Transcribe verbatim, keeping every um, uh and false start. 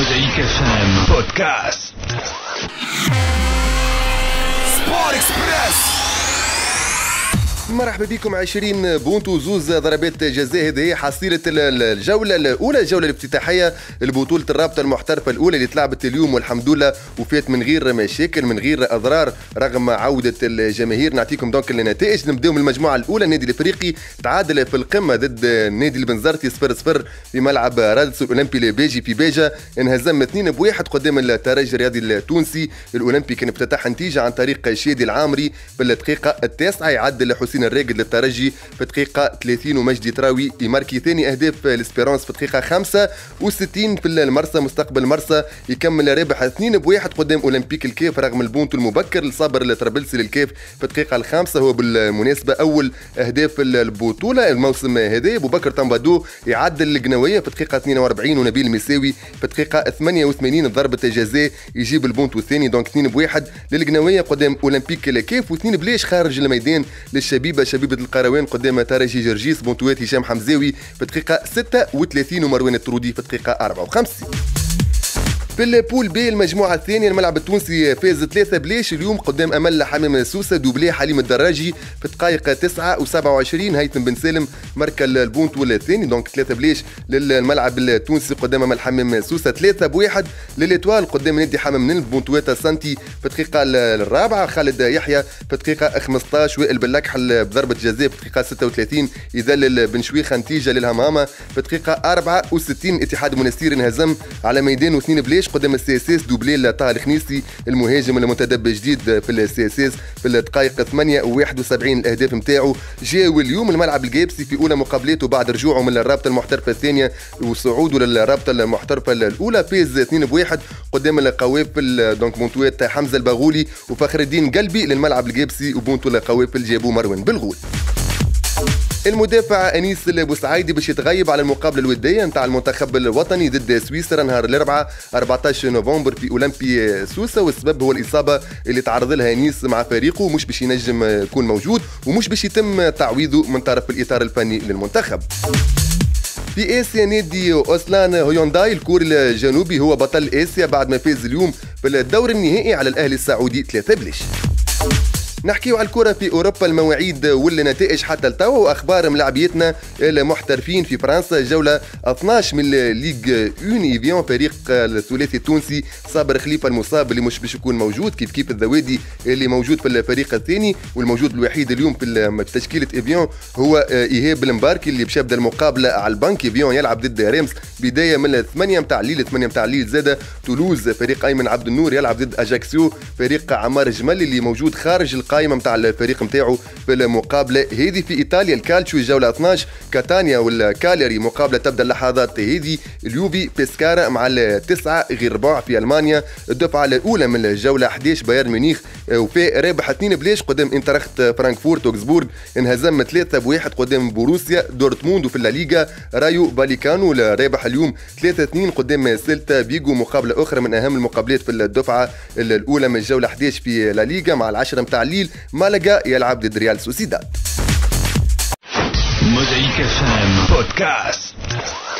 Mosaïque اف ام بودكاست سبور اكسبريس. مرحبا بكم. عشرين بونتو زوز ضربات جزاء. هذه هي حصيلة الجولة الأولى، الجولة الافتتاحية لبطولة الرابطة المحترفة الأولى اللي تلعبت اليوم والحمد لله وفات من غير مشاكل من غير أضرار رغم عودة الجماهير. نعطيكم دونك النتائج. نبداو من المجموعة الأولى. النادي الإفريقي تعادل في القمة ضد النادي البنزرتي صفر صفر في ملعب رادس الأولمبي البيجي في بيجا. انهزم اثنين بواحد قدام الترجي الرياضي التونسي. الأولمبي كان افتتح نتيجة عن طريق شادي العامري في الدقيقة التاسعة، يعدل حسين الراقد للترجي في الدقيقة ثلاثين ومجدي تراوي يماركي ثاني أهداف الاسبيرانس في الدقيقة خمسة وستين في المرسى. مستقبل المرسى يكمل رابح اثنين بواحد قدام أولمبيك الكاف رغم البونتو المبكر الصابر الطرابلسي للكاف في الدقيقة الخامسة. هو بالمناسبة أول أهداف البطولة الموسم هذا. أبو بكر تنبادو يعدل القنوية في الدقيقة اثنين وأربعين ونبيل مساوي في الدقيقة ثمانية وثمانين ضربة جزاء يجيب البونتو الثاني. دونك اثنين بواحد للقنوية قدام أولمبيك الكاف واثنين بلاش خارج الميدان للشبيبة شبيبة القروان قدام ترجي جرجيس. بونتوات هشام حمزاوي في الدقيقة ستة وثلاثين ومروان الطرودي في الدقيقة أربعة وخمسين. في البول بي المجموعة الثانية الملعب التونسي فاز ثلاثة بلاش اليوم قدام أمل حمام سوسة. دوبلي حليم الدراجي في الدقائق تسعة وسبعة وعشرين. هيثم بن سالم ماركا البونت الثاني. دونك ثلاثة بلاش للملعب التونسي قدام أمل حمام سوسة. ثلاثة بواحد للإتوال قدام نادي حمام من بونتواتا سانتي في الدقيقة الرابعة. خالد يحيى في الدقيقة خمسة عشر. وائل باللكحل بضربة جزاء في الدقيقة ستة وثلاثين يذلل بن شويخة. نتيجة للهمامة في الدقيقة أربعة وستين. اتحاد منستير انهزم على ميدان واثنين بلاش قدام السي اس اس. دوبلي طه الخنيسي المهاجم المتدبي جديد في السي اس اس في الدقائق ثمانية وواحد وسبعين. الاهداف نتاعو جاءوا اليوم الملعب الجابسي في اولى مقابلاته بعد رجوعه من الرابطه المحترفه الثانيه وصعوده للرابطه المحترفه الاولى. فاز اثنين بواحد قدام القوافل دونك بونتوات حمزه الباغولي وفخر الدين قلبي للملعب الجابسي وبونتو القوافل جابوا مروان بالغول. المدافع أنيس البوسعيدي باش يتغيب على المقابلة الودية نتاع المنتخب الوطني ضد سويسرا نهار الأربعاء أربعة عشر نوفمبر في أولمبي سوسة. والسبب هو الإصابة اللي تعرض لها أنيس مع فريقه، مش باش ينجم يكون موجود ومش باش يتم تعويضه من طرف الإطار الفني للمنتخب. في آسيا نادي أوسلان هيونداي الكوري الجنوبي هو بطل آسيا بعد ما فاز اليوم في الدور النهائي على الأهلي السعودي ثلاثة بلاش. نحكيو على الكرة في أوروبا، المواعيد والنتائج حتى التوا وأخبار ملاعبيتنا المحترفين في فرنسا. جولة اثناش من ليغ اون إيفيون فريق الثلاثي التونسي صابر خليفة المصاب اللي مش باش يكون موجود كيف كيف الذوادي اللي موجود في الفريق الثاني. والموجود الوحيد اليوم في تشكيلة إيفيون هو إيهاب المباركي اللي باش يبدا المقابلة على البنك. إيفيون يلعب ضد ريمس بداية من الثمانية متاع الليل. ثمانية متاع الليل زادة تولوز فريق أيمن عبد النور يلعب ضد أجاكسيو فريق عمار جمالي اللي موجود خارج القائمة متاع الفريق متاعه في المقابلة هذه. في إيطاليا الكالتشيو الجولة اثناش كاتانيا والكاليري مقابلة تبدأ اللحظات هذه. اليوفي بيسكارا مع التسعة غير ربع. في ألمانيا الدفعة الأولى من الجولة أحد عشر بايرن ميونخ وفي رابح اثنين بلاش قدام انترخت فرانكفورت. وكسبورغ انهزم ثلاثة بواحد قدام بوروسيا دورتموند. وفي الليغا رايو فاليكانو رابح اليوم ثلاثة اثنين قدام سيلتا بيجو. مقابلة أخرى من أهم المقابلات في الدفعة الأولى من الجولة أحد عشر في لا ليغا مع العشرة متاع الليل مالاغا يلعب ضد ريال سوسيداد. Mosaïque اف ام بودكاست.